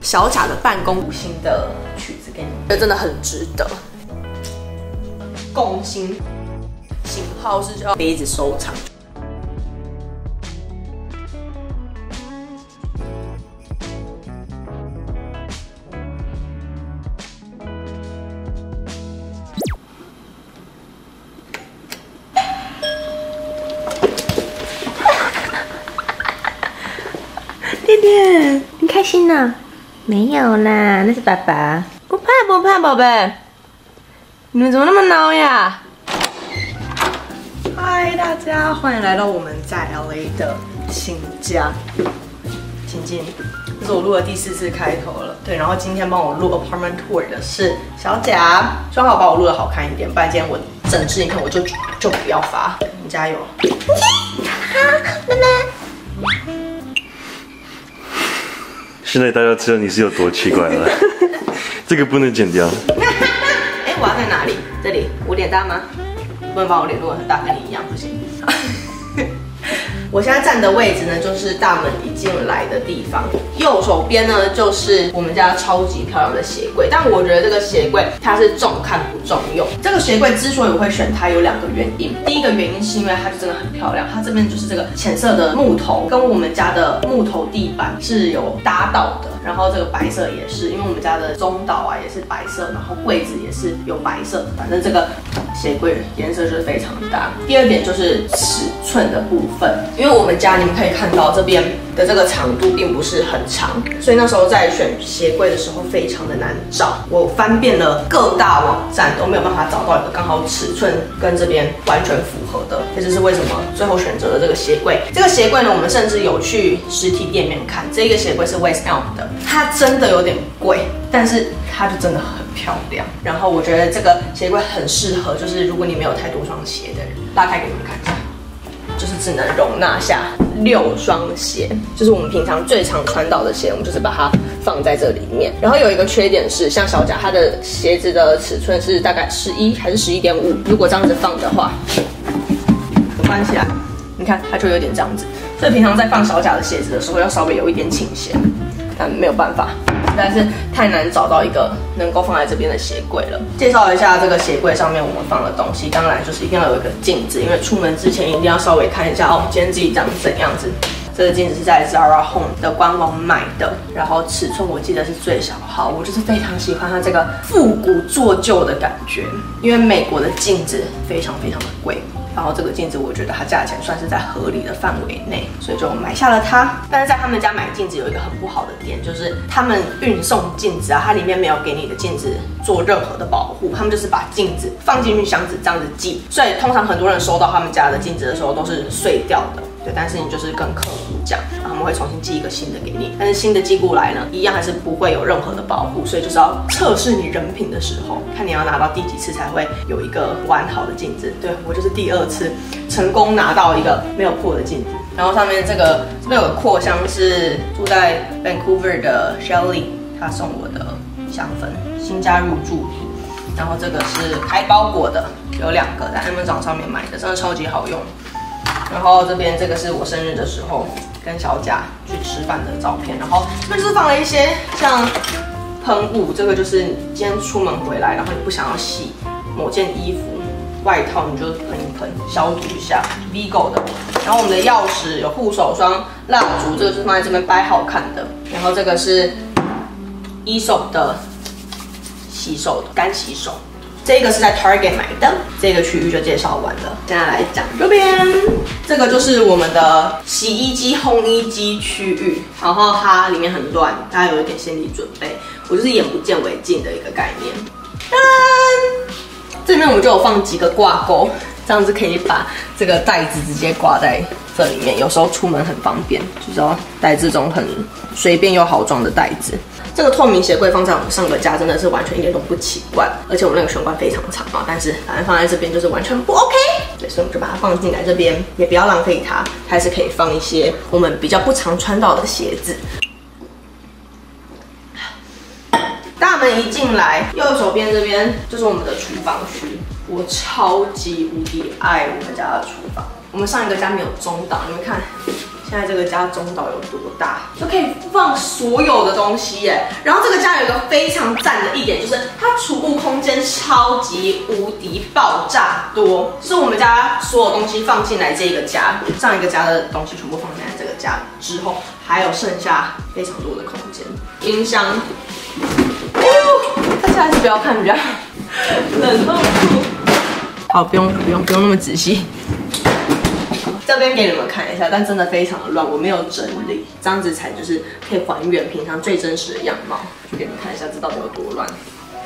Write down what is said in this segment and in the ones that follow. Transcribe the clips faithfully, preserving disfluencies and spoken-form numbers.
小贾的办公新的曲子给你，这真的很值得。共星型号是叫杯子收藏。 爹爹，你开心呢？没有啦，那是爸爸。不怕不怕，宝贝。你们怎么那么孬呀？ 嗨，大家欢迎来到我们在 L A 的新家。请进，这是我录的第四次开头了。对，然后今天帮我录 apartment tour 的是小贾，希望我把我录的好看一点，不然今天我整支影片我就就不要发。你加油！ 好，妈妈。 现在大家知道你是有多奇怪了，这个不能剪掉。 哎，我要在哪里？这里？我脸大吗？不能把我脸录得很大，跟你一样不行。我现在站的位置呢，就是大门一进来的地方，右手边呢就是我们家超级漂亮的鞋柜。但我觉得这个鞋柜它是重看不重用。这个鞋柜之所以我会选它，有两个原因。第一个原因是因为它就真的很漂亮，它这边就是这个浅色的木头，跟我们家的木头地板是有搭到的。然后这个白色也是，因为我们家的中岛啊也是白色，然后柜子也是有白色，反正这个鞋柜颜色就是非常搭。第二点就是尺寸的部分，因为我们家你们可以看到这边的这个长度并不是很长，所以那时候在选鞋柜的时候非常的难找。我翻遍了各大网站都没有办法找到一个刚好尺寸跟这边完全符合的，这就是为什么最后选择了这个鞋柜。这个鞋柜呢，我们甚至有去实体店面看，这个鞋柜是 West Elm 的。它真的有点贵，但是它就真的很漂亮。然后我觉得这个鞋柜很适合，就是如果你没有太多双鞋的人，拉开给你们看一下，就是只能容纳下六双鞋，就是我们平常最常穿到的鞋，我们就是把它放在这里面。然后有一个缺点是，像小贾他的鞋子的尺寸是大概十一还是十一点五，如果这样子放的话，关起来，你看它就有点这样子。所以平常在放小贾的鞋子的时候，要稍微有一点倾斜。但没有办法，实在是太难找到一个能够放在这边的鞋柜了。介绍一下这个鞋柜上面我们放的东西，当然就是一定要有一个镜子，因为出门之前一定要稍微看一下哦，今天自己长怎样子。这个镜子是在 Zara Home 的官网买的，然后尺寸我记得是最小号，我就是非常喜欢它这个复古做旧的感觉，因为美国的镜子非常非常的贵。然后这个镜子，我觉得它价钱算是在合理的范围内，所以就买下了它。但是在他们家买镜子有一个很不好的点，就是他们运送镜子啊，它里面没有给你的镜子做任何的保护，他们就是把镜子放进去箱子这样子寄，所以通常很多人收到他们家的镜子的时候都是碎掉的。对，但是你就是跟客户讲，然后他们会重新寄一个新的给你，但是新的寄过来呢，一样还是不会有任何的保护，所以就是要测试你人品的时候，看你要拿到第几次才会有一个完好的镜子。对，我就是第二次成功拿到一个没有破的镜子。然后上面这个这边有个扩香是住在 Vancouver 的 Shelly 他送我的香氛，新加入驻品。然后这个是开包裹的，有两个在 Amazon 上面买的，真的超级好用。然后这边这个是我生日的时候跟小贾去吃饭的照片，然后这边就是放了一些像喷雾，这个就是你今天出门回来，然后你不想要洗某件衣服、外套，你就喷一喷，消毒一下 ，Vigo 的。然后我们的钥匙有护手霜、蜡烛，这个是放在这边摆好看的。然后这个是 Aesop 的洗手的干洗手。这个是在 Target 买的，这个区域就介绍完了。现在来讲这边，这个就是我们的洗衣机、烘衣机区域，然后它里面很乱，大家有一点心理准备。我就是眼不见为净的一个概念。这边我们就有放几个挂钩，这样子可以把这个袋子直接挂在这里面，有时候出门很方便，就是要带这种很随便又好装的袋子。这个透明鞋柜放在我们上个家真的是完全一点都不奇怪，而且我们那个玄关非常长嘛，但是反正放在这边就是完全不 OK。对，所以我们就把它放进来这边，也不要浪费它，还是可以放一些我们比较不常穿到的鞋子。大门一进来，右手边这边就是我们的厨房区，我超级无敌爱我们家的厨房。我们上一个家没有中岛，你们看。现现在这个家中岛有多大，就可以放所有的东西耶。然后这个家有一个非常赞的一点，就是它储物空间超级无敌爆炸多，是我们家所有东西放进来这个家，上一个家的东西全部放进来这个家之后，还有剩下非常多的空间。冰箱，哦，大家还是不要看比较冷冻库。好，不用不用不用那么仔细。这边给你们看一下，但真的非常的乱，我没有整理，这样子才就是可以还原平常最真实的样貌。就给你们看一下，这到底有多乱。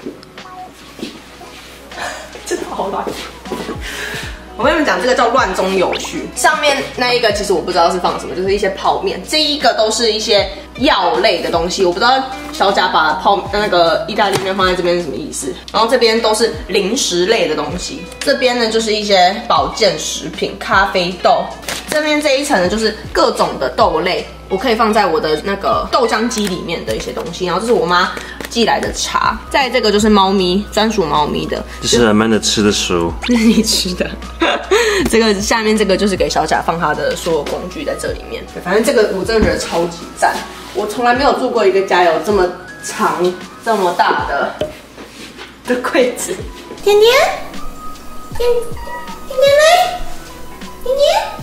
真的好乱。我跟你们讲，这个叫乱中有序。上面那一个其实我不知道是放什么，就是一些泡面。这一个都是一些药类的东西，我不知道小贾把泡那个意大利面放在这边是什么意思。然后这边都是零食类的东西，这边呢就是一些保健食品、咖啡豆。这边这一层呢就是各种的豆类，我可以放在我的那个豆浆机里面的一些东西。然后这是我妈寄来的茶，再这个就是猫咪专属猫咪的， 这是Amanda吃的食物， 这是你吃的。这个下面这个就是给小贾放他的所有工具在这里面。反正这个我真的觉得超级赞，我从来没有住过一个家有这么长、这么大的的柜子。甜甜，甜甜甜来，甜甜。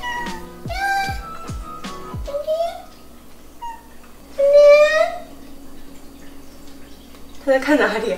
他在看哪里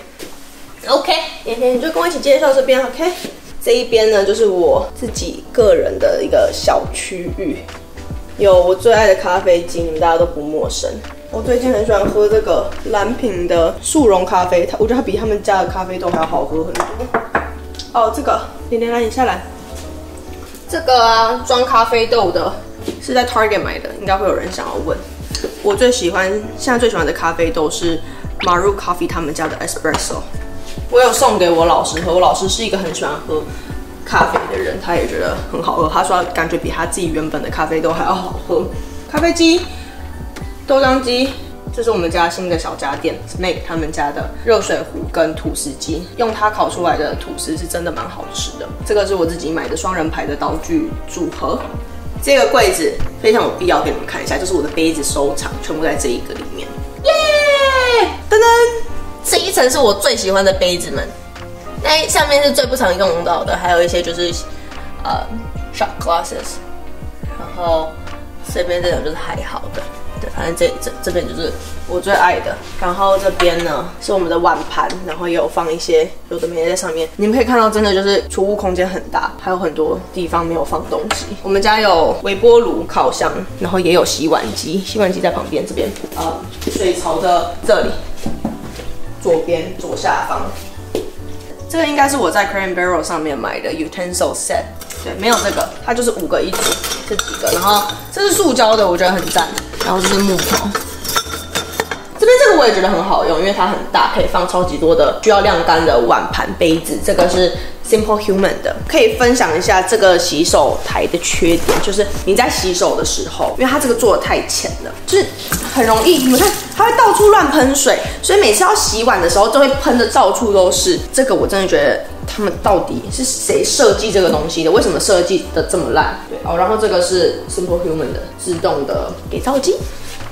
？OK， 甜甜，你就跟我一起介绍这边 ，OK？ 这一边呢，就是我自己个人的一个小区域，有我最爱的咖啡机，你们大家都不陌生。我最近很喜欢喝这个蓝瓶的速溶咖啡，它我觉得它比他们家的咖啡豆还要好喝很多。哦，这个，甜甜来，你下来。这个啊，装咖啡豆的，是在 Target 买的，应该会有人想要问。我最喜欢，现在最喜欢的咖啡豆是 Maru Coffee 他们家的 Espresso。我有送给我老师喝，我老师是一个很喜欢喝咖啡的人，他也觉得很好喝。他说感觉比他自己原本的咖啡豆还要好喝。咖啡机、豆浆机，这是我们家新的小家电 Smake 他们家的热水壶跟吐司机，用它烤出来的吐司是真的蛮好吃的。这个是我自己买的双人牌的刀具组合。这个柜子非常有必要给你们看一下，就是我的杯子收藏全部在这一个里面。耶！噔噔。这一层是我最喜欢的杯子们，那下面是最不常用到的，还有一些就是呃 shot glasses， 然后这边这种就是还好的，对，反正这这这边就是我最爱的。然后这边呢是我们的碗盘，然后也有放一些有的没的在上面。你们可以看到，真的就是储物空间很大，还有很多地方没有放东西。我们家有微波炉、烤箱，然后也有洗碗机，洗碗机在旁边这边，呃，水槽的这里。左边左下方，这个应该是我在 Crate and Barrel 上面买的 utensil set， 对，没有这个，它就是五个一组，这几个，然后这是塑胶的，我觉得很赞，然后这是木头，这边这个我也觉得很好用，因为它很大，可以放超级多的需要晾干的碗盘杯子，这个是 Simple Human 的，可以分享一下这个洗手台的缺点，就是你在洗手的时候，因为它这个做的太浅了，就是很容易，你们看它会到处乱喷水，所以每次要洗碗的时候就会喷的到处都是。这个我真的觉得他们到底是谁设计这个东西的？为什么设计的这么烂？对哦，然后这个是 Simple Human 的自动的给皂机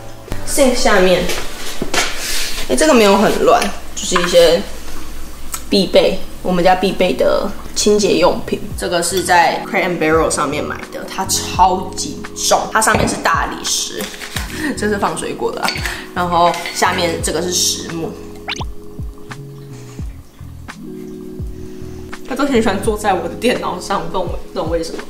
，sink 下面，哎，这个没有很乱，就是一些必备。我们家必备的清洁用品，这个是在 Crate and Barrel 上面买的，它超级重，它上面是大理石，这是放水果的、啊，然后下面这个是实木。他都很喜欢坐在我的电脑上，不懂不懂为什么。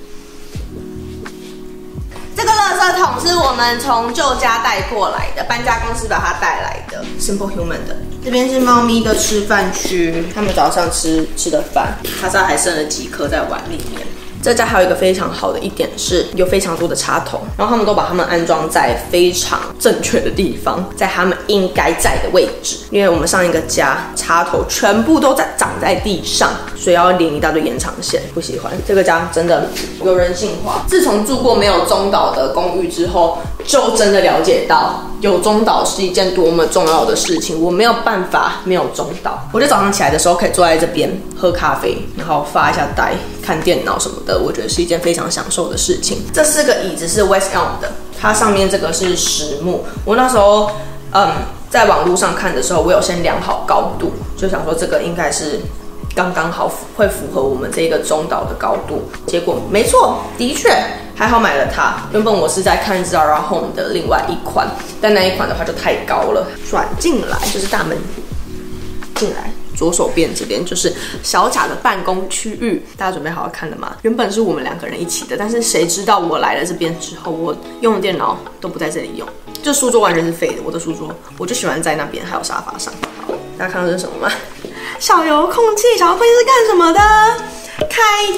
这个垃圾桶是我们从旧家带过来的，搬家公司把它带来的 ，Simple Human 的。这边是猫咪的吃饭区，他们早上吃吃的饭，卡莎还剩了几颗在碗里面。这家还有一个非常好的一点是，有非常多的插头，然后他们都把它们安装在非常正确的地方，在他们应该在的位置。因为我们上一个家插头全部都在长在地上，所以要连一大堆延长线，不喜欢。这个家真的有人性化。自从住过没有中岛的公寓之后，就真的了解到有中岛是一件多么重要的事情。我没有办法没有中岛。我就早上起来的时候可以坐在这边喝咖啡，然后发一下呆。 看电脑什么的，我觉得是一件非常享受的事情。这四个椅子是 West Elm 的，它上面这个是实木。我那时候嗯在网络上看的时候，我有先量好高度，就想说这个应该是刚刚好会符合我们这个中岛的高度。结果没错，的确还好买了它。原本我是在看 Zara Home 的另外一款，但那一款的话就太高了。转进来就是大门进来。左手边这边就是小贾的办公区域，大家准备好好看了吗？原本是我们两个人一起的，但是谁知道我来了这边之后，我用的电脑都不在这里用，就书桌完全是废的。我的书桌我就喜欢在那边，还有沙发上。好，大家看到这是什么吗？小遥控器，小遥控器是干什么的？开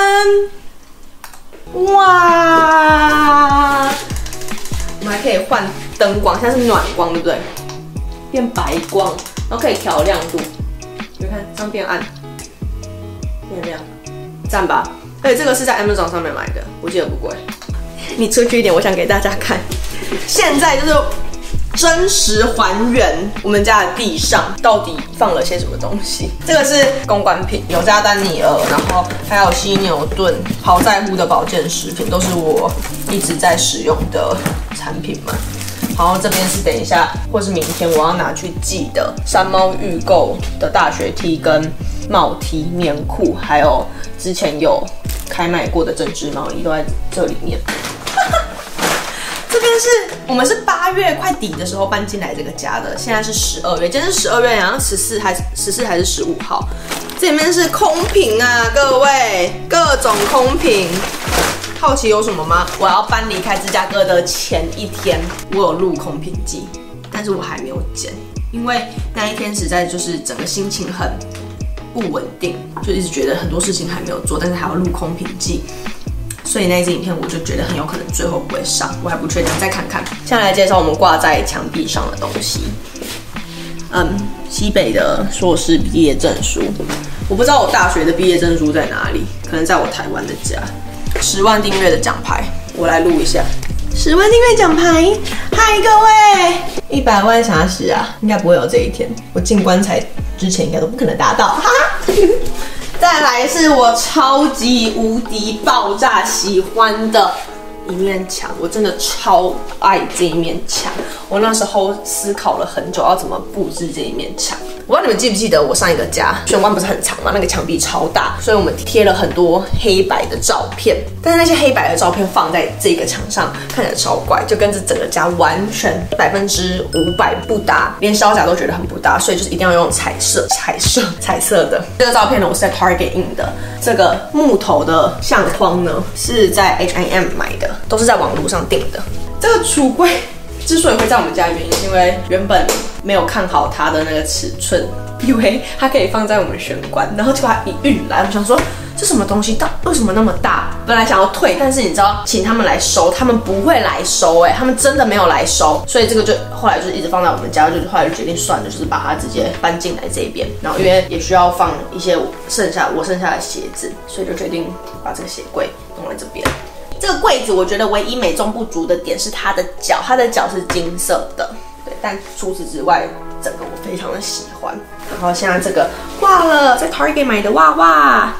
灯，哇！我们还可以换灯光，现在是暖光，对不对？变白光，然后可以调亮度。你看，这样变暗，变亮，赞吧？而且这个是在 Amazon 上面买的，我记得不贵。你出去一点，我想给大家看。现在就是真实还原我们家的地上到底放了些什么东西。这个是公关品，有加丹尼尔，然后还有犀牛顿，好在乎的保健食品，都是我一直在使用的产品嘛。然后这边是等一下或是明天我要拿去寄的山猫预购的大学 T 跟帽 T 棉裤，还有之前有开卖过的针织毛衣都在这里面。这边是我们是八月快底的时候搬进来这个家的，现在是十二月，今天是十二月，好像十四还十四还是十五号。这里面是空瓶啊，各位，各种空瓶。好奇有什么吗？我要搬离开芝加哥的前一天，我有录空瓶记，但是我还没有剪，因为那一天实在就是整个心情很不稳定，就一直觉得很多事情还没有做，但是还要录空瓶记，所以那一支影片我就觉得很有可能最后不会上，我还不确定，再看看。现在来介绍我们挂在墙壁上的东西。嗯，西北的硕士毕业证书，我不知道我大学的毕业证书在哪里，可能在我台湾的家。十万订阅的奖牌，我来录一下。十万订阅奖牌，嗨各位！一百万啥时啊？应该不会有这一天。我进棺材之前应该都不可能达到，哈哈。再来是我超级无敌爆炸喜欢的一面墙，我真的超爱这一面墙。我那时候思考了很久，要怎么布置这一面墙。我不知道你们记不记得，我上一个家玄关不是很长嘛，那个墙壁超大，所以我们贴了很多黑白的照片。但是那些黑白的照片放在这个墙上，看起来超怪，就跟这整个家完全百分之五百不搭，连小贾都觉得很不搭，所以就是一定要用彩色、彩色、彩色的。这个照片呢，我是在 Target 印的。这个木头的相框呢，是在 H and M 买的，都是在网络上订的。这个橱柜之所以会在我们家，原因是因为原本没有看好它的那个尺寸，以为它可以放在我们玄关，然后结果它一运来，我想说这什么东西，到为什么那么大？本来想要退，但是你知道，请他们来收，他们不会来收、欸，哎，他们真的没有来收，所以这个就后来就是一直放在我们家，就后来就决定算了，就是把它直接搬进来这边，然后因为也需要放一些剩下我剩下的鞋子，所以就决定把这个鞋柜弄在这边。这个柜子我觉得唯一美中不足的点是它的脚，它的脚是金色的，对，但除此之外，整个我非常的喜欢。然后现在这个挂了，在 Target 买的娃娃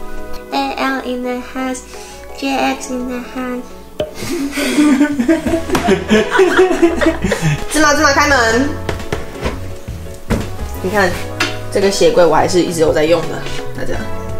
，A L in the house, J X in the house。 芝麻芝麻开门，你看这个鞋柜我还是一直有在用的，大家。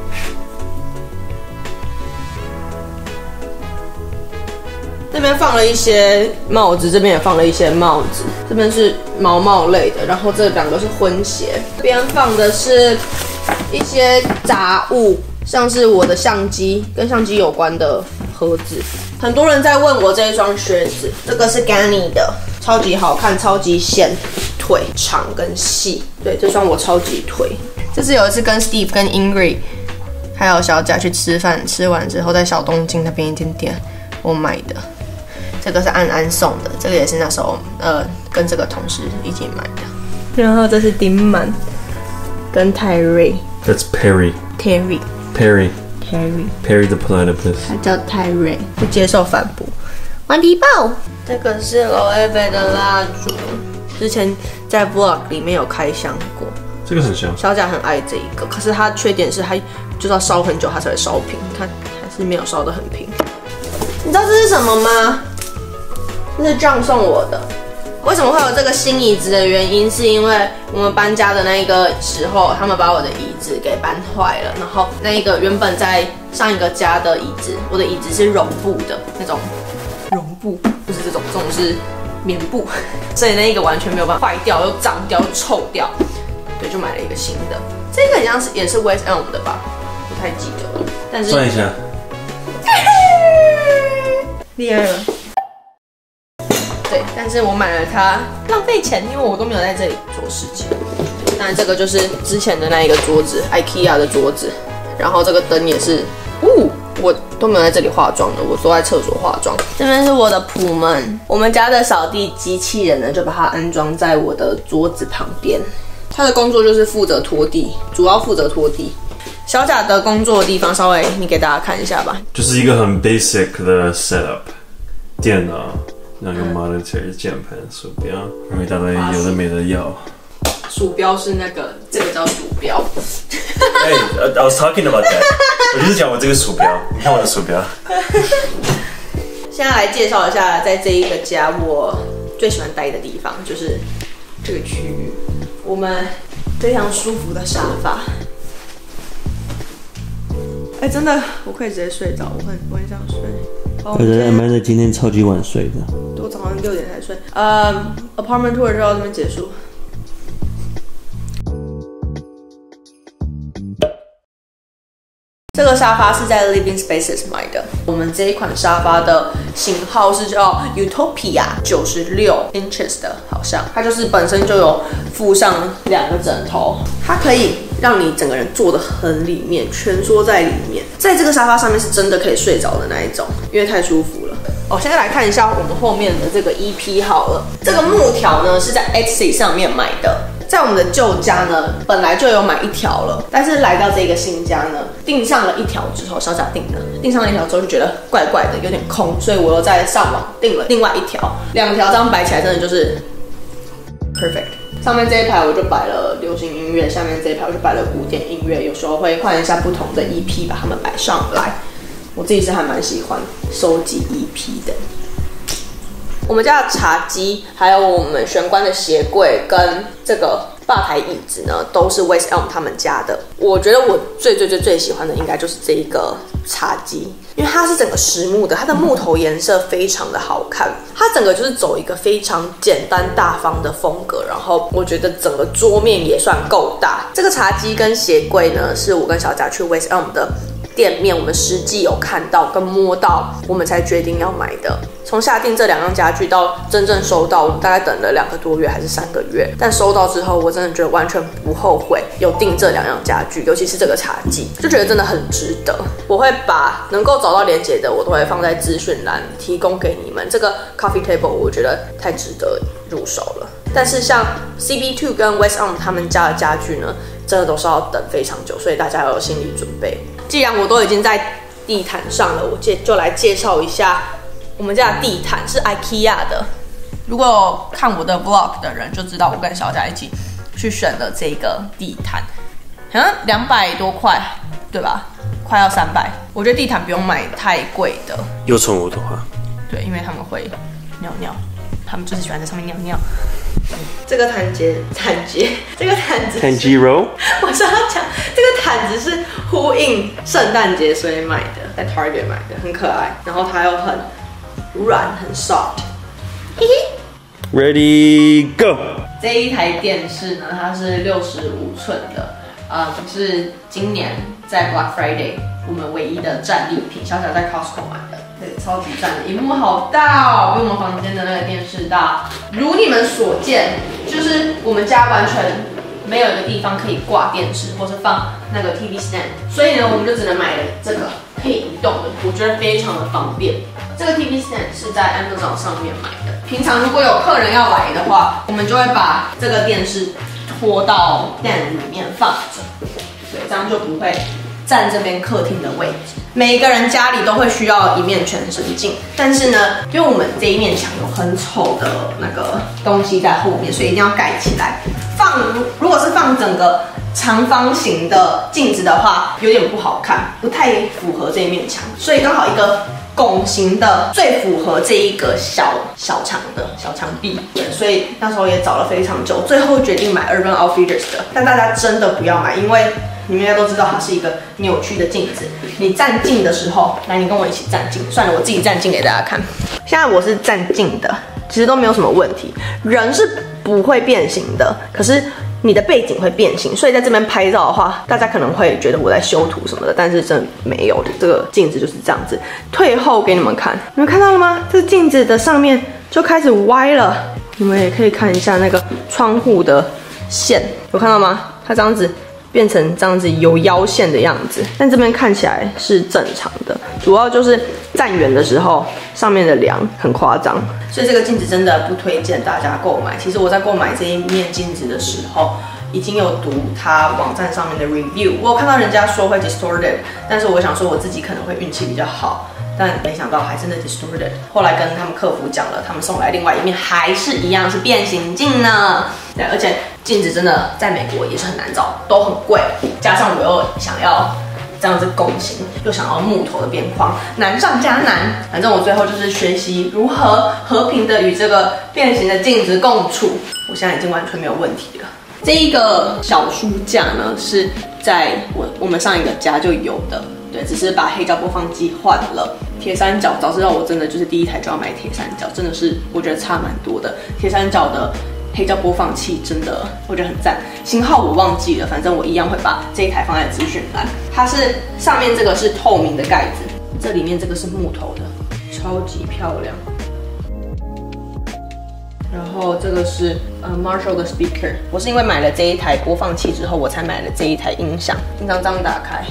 这边放了一些帽子，这边也放了一些帽子，这边是毛毛类的，然后这两个是婚鞋。这边放的是一些杂物，像是我的相机跟相机有关的盒子。很多人在问我这一双靴子，这个是 Ganni 的，超级好看，超级显腿长跟细。对，这双我超级推。这是有一次跟 Steve 跟 Ingrid 还有小贾去吃饭，吃完之后在小东京那边一间店我买的。这个是安安送的，这个也是那时候呃跟这个同事一起买的。然后这是丁满跟泰瑞 That's Perry. Terry Perry. Terry Perry the platypus. 他叫泰瑞，不接受反驳。顽皮豹，这个是 Loewe 的蜡烛，之前在 vlog 里面有开箱过， 这个很香。 小贾很爱这一个，可是它缺点是它就是要烧很久，它才会烧平。你看还是没有烧得很平。你知道这是什么吗？这是 John 送我的。为什么会有这个新椅子的原因，是因为我们搬家的那个时候，他们把我的椅子给搬坏了，然后那一个原本在上一个家的椅子，我的椅子是绒布的那种，绒布不是这种，这种是棉布，所以那一个完全没有办法坏掉，又脏掉又臭掉，对，就买了一个新的。这个好像是也是 West Elm 的吧，不太记得了，但是转一下， 厉害了。对，但是我买了它浪费钱，因为我都没有在这里做事情。那这个就是之前的那一个桌子 ，IKEA 的桌子，然后这个灯也是，呜，我都没有在这里化妆的，我都在厕所化妆。这边是我的普门，我们家的扫地机器人呢，就把它安装在我的桌子旁边。它的工作就是负责拖地，主要负责拖地。小贾的工作的地方，稍微你给大家看一下吧。 就是一个很 basic 的 setup， 电脑。然后有 monitor、键盘、鼠标，然后一大堆有的没的药。 鼠标是那个，这个叫鼠标。 哎、hey, ，I was talking about that 。我就是讲我这个鼠标，你看我的鼠标。 现在来介绍一下，在这一个家我最喜欢待的地方，就是这个区域。我们非常舒服的沙发。哎、欸，真的，我可以直接睡着，我很我很想睡。 我觉得 Amanda 今天超级晚睡的， 我早上六点才睡。呃、um, ，apartment tour 就到这边结束。这个沙发是在 Living Spaces 买的。我们这一款沙发的型号是叫 Utopia 九十六 inches 的，好像它就是本身就有附上两个枕头，它可以让你整个人坐得很里面，蜷缩在里面。在这个沙发上面是真的可以睡着的那一种，因为太舒服了。哦，现在来看一下我们后面的这个 E P 好了。这个木条呢是在 Etsy 上面买的。在我们的旧家呢，本来就有买一条了，但是来到这个新家呢，订上了一条之后，小贾订的，订上了一条之后就觉得怪怪的，有点空，所以我又在上网订了另外一条，两条这样摆起来真的就是 perfect。上面这一排我就摆了流行音乐，下面这一排我就摆了古典音乐，有时候会换一下不同的 E P 把它们摆上来。我自己是还蛮喜欢收集 E P 的。我们家的茶几，还有我们玄关的鞋柜跟这个吧台椅子呢，都是 West Elm 他们家的。我觉得我最最最最喜欢的应该就是这一个茶几，因为它是整个实木的，它的木头颜色非常的好看，它整个就是走一个非常简单大方的风格，然后我觉得整个桌面也算够大。这个茶几跟鞋柜呢，是我跟小贾去 West Elm 的店面，我们实际有看到跟摸到，我们才决定要买的。从下定这两样家具到真正收到，我们大概等了两个多月还是三个月。但收到之后，我真的觉得完全不后悔有订这两样家具，尤其是这个茶几，就觉得真的很值得。我会把能够找到连结的，我都会放在资讯栏提供给你们。这个 coffee table 我觉得太值得入手了。但是像 C B 二 跟 West Elm 他们家的家具呢，真的都是要等非常久，所以大家要有心理准备。既然我都已经在地毯上了，我介就来介绍一下我们家的地毯是 IKEA 的。如果有看我的 vlog 的人就知道，我跟小贾一起去选的这个地毯，好像两百多块，对吧？快要三百。我觉得地毯不用买太贵的。 有宠物的话， 对，因为他们会尿尿，他们就是喜欢在上面尿尿。这个毯结，毯结，这个毯子， 毯肌肉。 我是要讲，这个毯子是呼应圣诞节所以买的，在 Target 买的，很可爱。然后它又很软，很 soft。嘿嘿。 Ready go。 这一台电视呢，它是六十五寸的，呃，是今年在 Black Friday 我们唯一的战利品，小小在 Costco 买的。对，超级赞的，萤幕好大哦，比我们房间的那个电视大。如你们所见，就是我们家完全没有一个地方可以挂电视，或是放那个 T V stand， 所以呢，我们就只能买了这个可以移动的，我觉得非常的方便。这个 T V stand 是在 Amazon 上面买的。平常如果有客人要来的话，我们就会把这个电视拖到 stand 里面放着，对，这样就不会占这边客厅的位置。每一个人家里都会需要一面全身镜，但是呢，因为我们这一面墙有很丑的那个东西在后面，所以一定要盖起来， 放如果是放整个长方形的镜子的话，有点不好看，不太符合这一面墙，所以刚好一个拱形的最符合这一个小小墙的小墙壁。对，所以那时候也找了非常久，最后决定买 Urban Outfitters 的。但大家真的不要买，因为你们应该都知道它是一个扭曲的镜子。你站近的时候，来，你跟我一起站近。算了，我自己站近给大家看。现在我是站近的，其实都没有什么问题。人是不会变形的，可是你的背景会变形，所以在这边拍照的话，大家可能会觉得我在修图什么的，但是真的没有，这个镜子就是这样子。退后给你们看，你们看到了吗？这个镜子的上面就开始歪了。你们也可以看一下那个窗户的线，有看到吗？它这样子变成这样子有腰线的样子，但这边看起来是正常的，主要就是站远的时候上面的梁很夸张，所以这个镜子真的不推荐大家购买。其实我在购买这一面镜子的时候，已经有读它网站上面的 review， 我有看到人家说会 distorted， 但是我想说我自己可能会运气比较好。但没想到还真的 distorted。后来跟他们客服讲了，他们送来另外一面还是一样是变形镜呢。对，而且镜子真的在美国也是很难找，都很贵。加上我又想要这样子拱形，又想要木头的边框，难上加难。反正我最后就是学习如何和平的与这个变形的镜子共处。我现在已经完全没有问题了。这一个小书架呢，是在我我们上一个家就有的。对，只是把黑胶播放机换了。铁三角，早知道我真的就是第一台就要买铁三角，真的是我觉得差蛮多的。铁三角的黑胶播放器真的我觉得很赞，型号我忘记了，反正我一样会把这一台放在资讯栏。它是上面这个是透明的盖子，这里面这个是木头的，超级漂亮。然后这个是呃 Marshall 的 speaker， 我是因为买了这一台播放器之后，我才买了这一台音响。音响这样打开。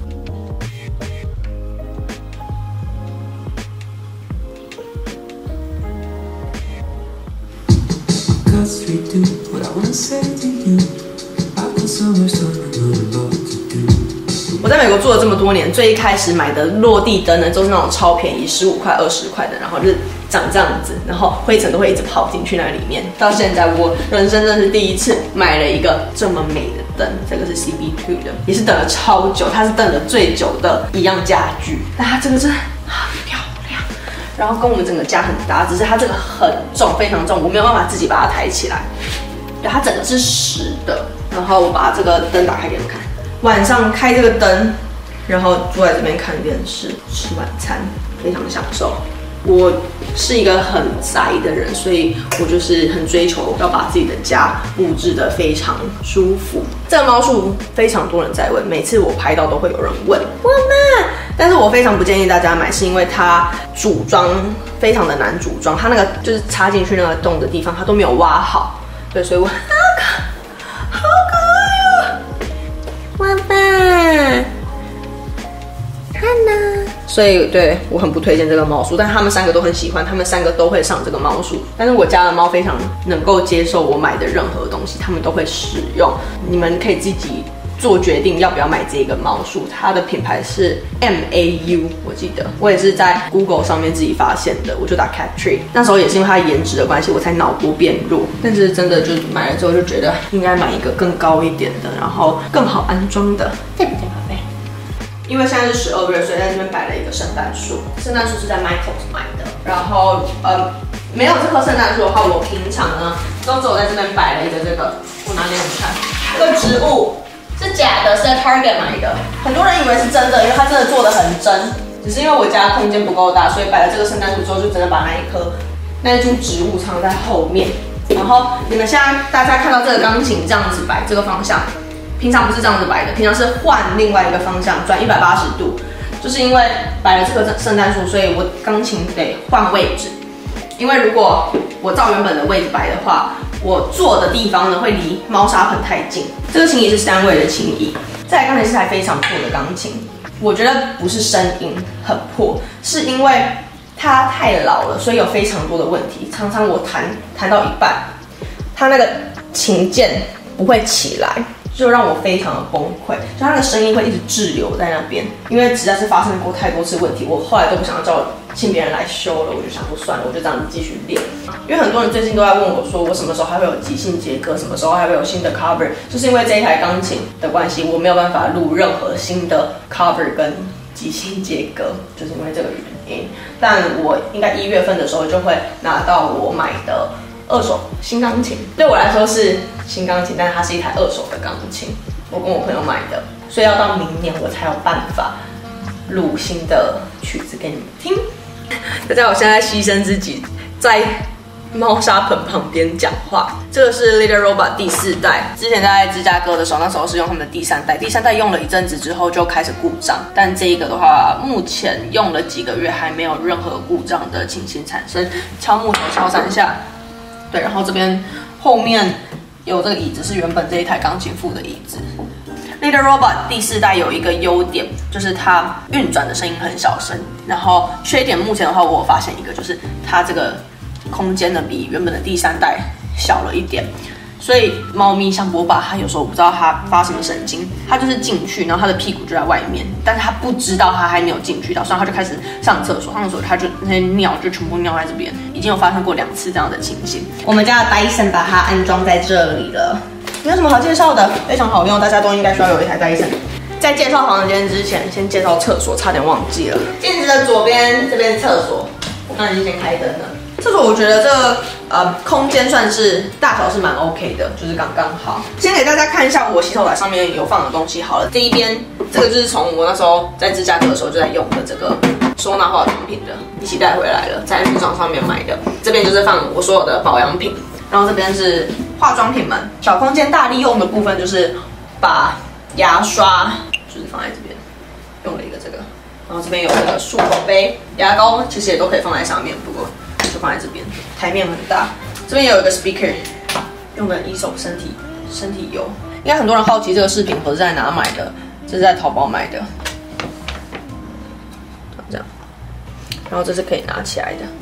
我在美国住了这么多年，最一开始买的落地灯呢，都是那种超便宜，十五块、二十块的，然后就是长这样子，然后灰尘都会一直跑进去那里面。到现在，我人生真的是第一次买了一个这么美的灯，这个是 C B 二 的，也是等了超久，它是等了最久的一样家具，但它这个真的很漂亮。然后跟我们整个家很搭，只是它这个很重，非常重，我没有办法自己把它抬起来。对，它整个是实的。然后我把这个灯打开给你们看，晚上开这个灯，然后坐在这边看电视、吃晚餐，非常享受。我是一个很宅的人，所以我就是很追求要把自己的家布置得非常舒服。这个猫树非常多人在问，每次我拍到都会有人问我妈，但是我非常不建议大家买，是因为它组装非常的难组装，它那个就是插进去那个洞的地方，它都没有挖好。对，所以我好可好可爱哦，爸爸，看呢。所以对我很不推荐这个猫树，但是他们三个都很喜欢，他们三个都会上这个猫树。但是我家的猫非常能够接受我买的任何东西，他们都会使用。你们可以自己做决定要不要买这个猫树，它的品牌是 M A U， 我记得我也是在 Google 上面自己发现的，我就打 Cat Tree， 那时候也是因为它颜值的关系，我才脑波变弱。但是真的就买了之后就觉得应该买一个更高一点的，然后更好安装的，对不对，宝贝？因为现在是十二月，所以在这边摆了一个圣诞树。圣诞树是在 Michaels 买的，然后呃，没有这棵圣诞树的话，我平常呢都只有在这边摆了一个这个，我拿给你们看，这个植物。是假的，是在 Target 买的。很多人以为是真的，因为它真的做的很真。只是因为我家空间不够大，所以摆了这个圣诞树之后，就真的把那一棵、那一株植物藏在后面。然后你们现在大家看到这个钢琴这样子摆，这个方向，平常不是这样子摆的，平常是换另外一个方向，转一百八十度。就是因为摆了这个圣诞树，所以我钢琴得换位置。因为如果我照原本的位置摆的话，我坐的地方呢会离猫砂盆太近。这个琴椅是三位的琴椅，这台钢琴是台非常破的钢琴。我觉得不是声音很破，是因为它太老了，所以有非常多的问题。常常我弹弹到一半，它那个琴键不会起来，就就让我非常的崩溃，就它的声音会一直滞留在那边，因为实在是发生过太多次问题，我后来都不想要叫请别人来修了，我就想说算了，我就这样子继续练。因为很多人最近都在问我说，我什么时候还会有即兴接歌，什么时候还会有新的 cover， 就是因为这一台钢琴的关系，我没有办法录任何新的 cover 跟即兴接歌，就是因为这个原因。但我应该一月份的时候就会拿到我买的二手新钢琴，对我来说是新钢琴，但是它是一台二手的钢琴，我跟我朋友买的，所以要到明年我才有办法录新的曲子给你们听。就在我现在牺牲自己，在猫砂盆旁边讲话。这个是 Little Robot 第四代，之前在芝加哥的时候，那时候是用他们的第三代，第三代用了一阵子之后就开始故障，但这一个的话，目前用了几个月还没有任何故障的情形产生。敲木头敲三下，对，然后这边后面有这个椅子是原本这一台钢琴附的椅子。Little Robot 第四代有一个优点，就是它运转的声音很小声，然后缺点目前的话，我有发现一个，就是它这个空间呢比原本的第三代小了一点，所以猫咪像波霸，它有时候我不知道它发什么神经，它就是进去，然后它的屁股就在外面，但是它不知道它还没有进去到，所以它就开始上厕所，上厕所它就那些尿就全部尿在这边，已经有发生过两次这样的情形。我们家的 Dyson 把它安装在这里了。没有什么好介绍的，非常好用，大家都应该需要有一台 Dyson。在介绍房间之前，先介绍厕所，差点忘记了。镜子的左边这边厕所，我刚才已经先开灯了。厕所我觉得这个呃空间算是大小是蛮 OK 的，就是刚刚好。先给大家看一下我洗手台上面有放的东西好了。这一边这个就是从我那时候在芝加哥的时候就在用的这个收纳化妆品的，一起带回来了，在服装上面买的。这边就是放我所有的保养品。然后这边是化妆品们，小空间大利用的部分就是把牙刷就是放在这边，用了一个这个，然后这边有这个漱口杯，牙膏其实也都可以放在上面，不过就放在这边，台面很大。这边也有一个 speaker， 用的一手身体身体油。应该很多人好奇这个饰品盒是在哪买的，这是在淘宝买的，这样，然后这是可以拿起来的。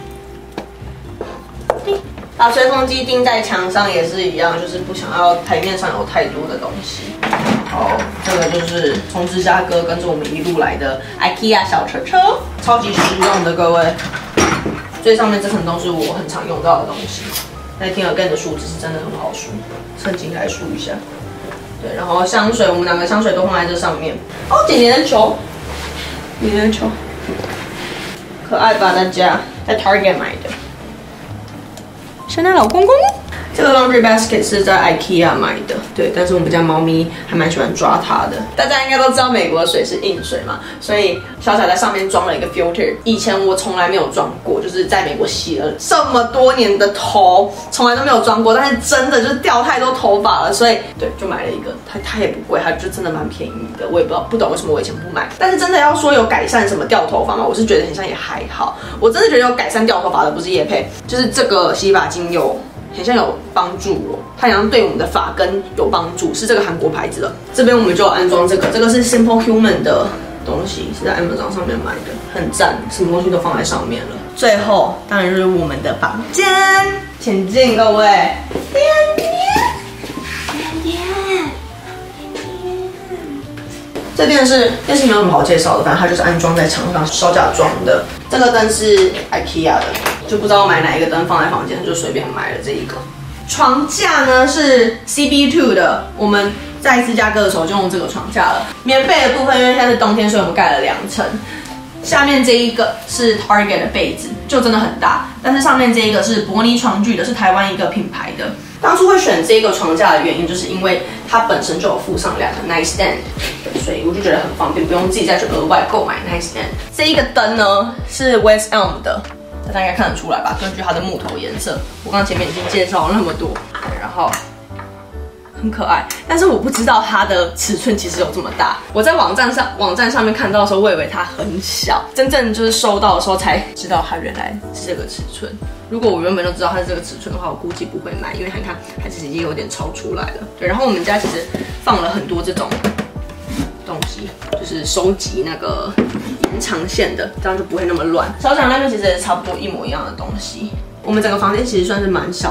把吹风机钉在墙上也是一样，就是不想要台面上有太多的东西。好，这个就是从芝加哥跟着我们一路来的 IKEA 小车车，超级实用的各位。最上面这层都是我很常用到的东西。那听Again的梳子是真的很好梳，趁机来梳一下。对，然后香水，我们两个香水都放在这上面。哦，点点的球，点点的球，可爱吧大家？在 Target 买的。圣诞老公公，这个 laundry basket 是在 IKEA 买的，对，但是我们家猫咪还蛮喜欢抓它的。大家应该都知道美国的水是硬水嘛，所以小小在上面装了一个 filter。以前我从来没有装过，就是在美国洗了这么多年的头，从来都没有装过。但是真的就是掉太多头发了，所以对，就买了一个。它它也不贵，它就真的蛮便宜的。我也不知道不懂为什么我以前不买。但是真的要说有改善什么掉头发吗？我是觉得很像也还好。我真的觉得有改善掉头发的不是业配，就是这个洗发精有。很像有帮助哦，它好像对我们的发根有帮助，是这个韩国牌子的。这边我们就有安装这个，这个是 Simple Human 的东西，是在 Amazon 上面买的，很赞，什么东西都放在上面了。最后当然就是我们的房间，前进各位，点点点点点。这电视电视没有什么好介绍的，反正它就是安装在墙上烧架装的。这个灯是 IKEA 的。就不知道买哪一个灯放在房间，就随便买了这一个。床架呢是 C B 二 的，我们在芝加哥的时候就用这个床架了。棉被的部分，因为现在是冬天，所以我们盖了两层。下面这一个是 Target 的被子，就真的很大。但是上面这一个是伯尼床具的，是台湾一个品牌的。当初会选这个床架的原因，就是因为它本身就有附上两个 nightstand， 所以我就觉得很方便，不用自己再去额外购买 nightstand。这一个灯呢是 West Elm 的。大家应该看得出来吧？根据它的木头颜色，我刚刚前面已经介绍了那么多，对，然后很可爱。但是我不知道它的尺寸其实有这么大。我在网站上网站上面看到的时候，我以为它很小，真正就是收到的时候才知道它原来是这个尺寸。如果我原本就知道它是这个尺寸的话，我估计不会买，因为你看它其实已经有点超出来了。对，然后我们家其实放了很多这种东西，就是收集那个延长线的，这样就不会那么乱。小墙那边其实也差不多一模一样的东西。我们整个房间其实算是蛮小的，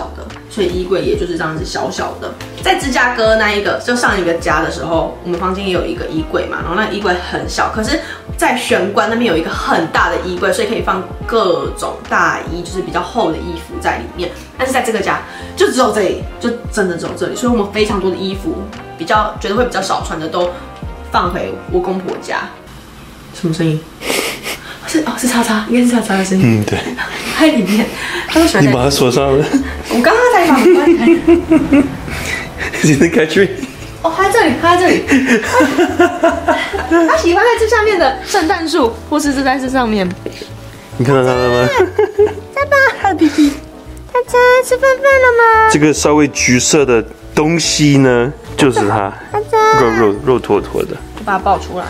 所以衣柜也就是这样子小小的。在芝加哥那一个就上一个家的时候，我们房间也有一个衣柜嘛，然后那个衣柜很小，可是，在玄关那边有一个很大的衣柜，所以可以放各种大衣，就是比较厚的衣服在里面。但是在这个家就只有这里，就真的只有这里，所以我们非常多的衣服，比较觉得会比较少穿的都放回我公婆家。什么声音？是哦，是叉叉，应该是叉叉的声音。 嗯，对。 在里面，他都喜欢。 你把它锁上了。 我刚刚才把门关开。 你在开吹？ 哦，他在这里，他在这里。他喜欢在这下面的圣诞树，或是是在这上面。 你看到他了吗？ 在吧，他的屁屁。他在吃饭饭了吗？ 这个稍微橘色的东西呢，就是它，肉肉肉坨坨的。 我把它抱出来。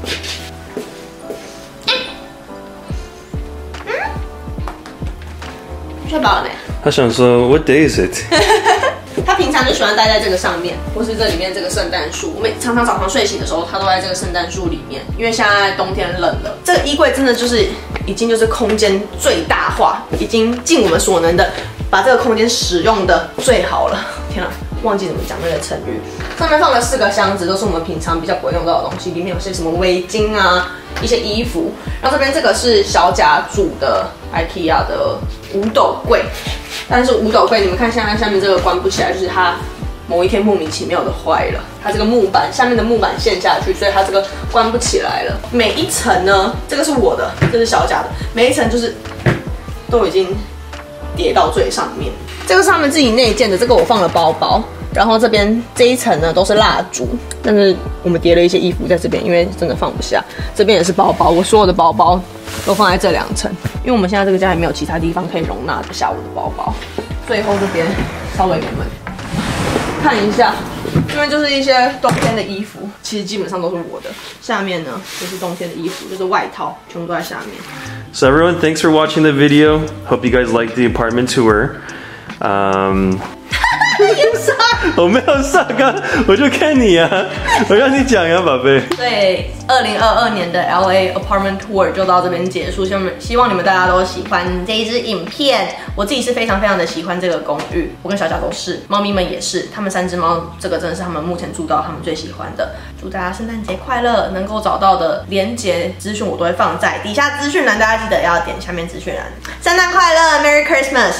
睡饱了没？ 他想说 ，What day is it？ 他平常就喜欢待在这个上面，或是这里面这个圣诞树。我们常常早上睡醒的时候，他都在这个圣诞树里面。因为现在冬天冷了，这个衣柜真的就是已经就是空间最大化，已经尽我们所能的把这个空间使用的最好了。天啊，忘记怎么讲那个成语。上面放了四个箱子，都是我们平常比较不会用到的东西，里面有些什么围巾啊，一些衣服。然后这边这个是小甲组的 IKEA 的五斗柜。但是五斗柜，你们看现在下面这个关不起来，就是它某一天莫名其妙的坏了。它这个木板下面的木板陷下去，所以它这个关不起来了。每一层呢，这个是我的，这是小甲的，每一层就是都已经叠到最上面。这个是他们自己内建的，这个我放了包包。然后这边这一层呢都是蜡烛，但是我们叠了一些衣服在这边，因为真的放不下。这边也是包包，我所有的包包都放在这两层，因为我们现在这个家也没有其他地方可以容纳得下我的包包。最后这边稍微给你们看一下，这边就是一些冬天的衣服，其实基本上都是我的。下面呢就是冬天的衣服，就是外套，全部都在下面。 So everyone, thanks for watching the video. Hope you guys liked the apartment tour. Um. 我没有上啊，我就看你啊，我让你讲呀，宝贝。 对，二零二二年的 L A Apartment Tour 就到这边结束，希望希望你们大家都喜欢这一支影片。我自己是非常非常的喜欢这个公寓，我跟小小都是，猫咪们也是，他们三只猫，这个真的是他们目前住到他们最喜欢的。祝大家圣诞节快乐！能够找到的连结资讯我都会放在底下资讯栏，大家记得要点下面资讯栏。圣诞快乐 ，Merry Christmas！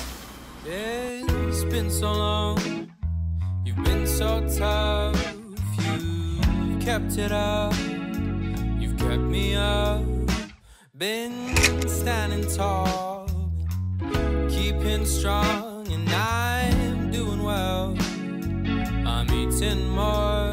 It's been so long, you've been so tough, you've kept it up, you've kept me up, been standing tall, keeping strong, and I'm doing well, I'm eating more